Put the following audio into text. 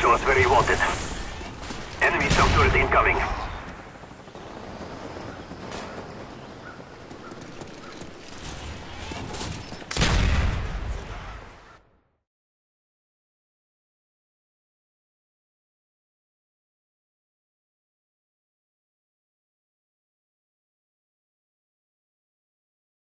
show us where you want it. Enemy sub turret incoming.